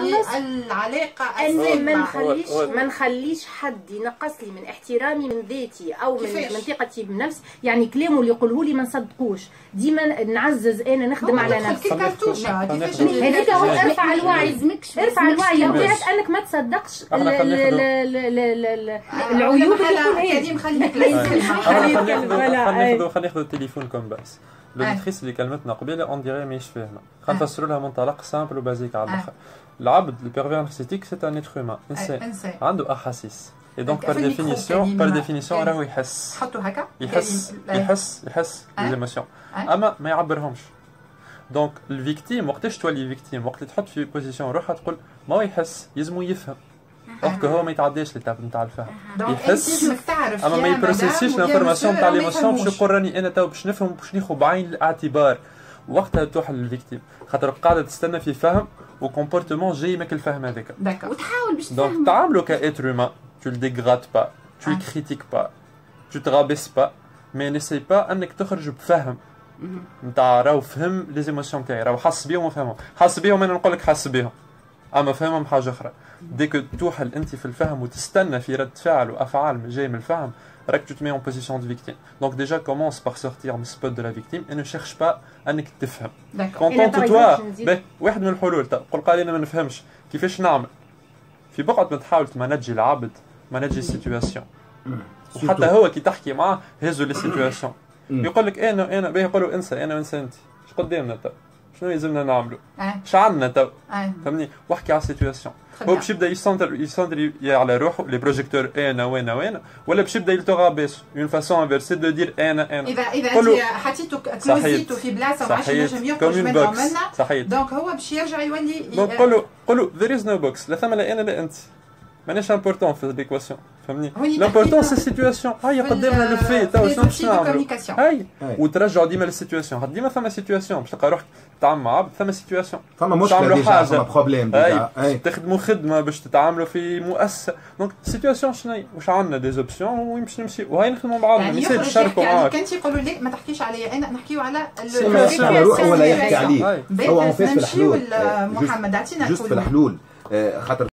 نخلص العلاقه اني ما نخليش حد ينقص لي من احترامي من ذاتي او من ثقتي بنفسي. يعني كلامه اللي يقوله لي ما نصدقوش، ديما نعزز انا نخدم على نفسي. هذيك هو ارفع الوعي، ارفع الوعي وقت انك ما تصدقش العيوب اللي خلينا ناخذ التليفون كوم باس. لوديتريس اللي كلمتنا قبيله اون ديري ماهيش فاهمه، خلينا نفسروا لها منطلق سامبل وبازيك على الاخر. العبد البيرفير نارسيستيك سي ان اتر هيومان، انسان عنده احاسيس، اي دونك بار ديفينيسيون راهو يحس. حطوا هكا يحس لي زيموسيون اما ما يعبرهمش. دونك الفيكتيم وقتاش تولي فيكتيم؟ وقت اللي تحط في بوزيسيون روحها تقول ما هو يحس، يلزمو يفهم. اوكي هو ما يتعداش ليتاب نتاع الفهم، يحس اما ما يبروسيسيش لانفورماسيون نتاع ليموسيون باش يقول راني انا تو باش نفهم باش ناخذ بعين الاعتبار. وقتها تروح للفيكتيم خاطر قاعده تستنى في فهم وكومبورتمون جاي ماك الفهم هذاك. وتحاول باش تفهم. دونك تعاملوا كاتر هيومان، tu le dégrades pas, tu le critiques pas, tu te rabaisses pas, mais n'essaye pas انك تخرج بفهم نتاع راهو فهم لي زيموسيون تاعي، راهو حس بيهم وفهمهم. حس بيهم انا نقول لك حس بيهم، اما فهمهم حاجه اخرى. ديك توحل انت في الفهم وتستنى في رد فعل وافعال جاي من الفهم، راك tu te mets en position de victime. Donc déjà commence par sortir du spot de la victime et ne cherche pas انك تفهم. Contente-toi. واحد من الحلول تقول قال انا ما نفهمش كيفاش نعمل. في بقعه ما تحاول تمانجي العبد، مانجي السيتواسيون. وحتى هو كي تحكي معاه هزوا لي سيتواسيون. يقول لك انا باهي يقولوا انسى انا وانسى انت. اش قدامنا تو؟ شنو يلزمنا نعملوا؟ اش عندنا تو؟ فهمني؟ واحكي على السيتواسيون. هو باش يبدا يسندر على روحه لي بروجيكتور انا وانا ولا باش يبدا يلتغابيس اون فاسون انفيرسي دو دير انا اذا انت حطيتو كلوزيتو في بلاصه ما عادش ينجم يخرج منها دونك هو باش يرجع يولي. دونك قولوا ذير از نو بوكس، لا ثم لا انا لا انت، مانيش امبورتون في ليكواسيون. فهمني؟ لامبورتون سي السيتواسيون. هاي قدامنا لو في تو شنو باش نعملوا؟ هاي وترجعوا ديما للسيتواسيون. ديما ثم سيتواسيون باش تلقى روحك تعامل مع عبد، ثم سيتواسيون ثم مشكله ديجا، ثم بروبليم ديجا. تخدموا خدمه باش تتعاملوا في مؤسسه. دونك السيتواسيون شنو واش عندنا دي زوبسيون ويمشي نمشي وهاي نخدموا مع بعضنا. يعني نشاركوا معاك. كنت يقولوا لك ما تحكيش عليا انا، نحكيو على روحه ولا يحكي عليه. هو في الحلول محمد اعطينا جوست في الحلول خاطر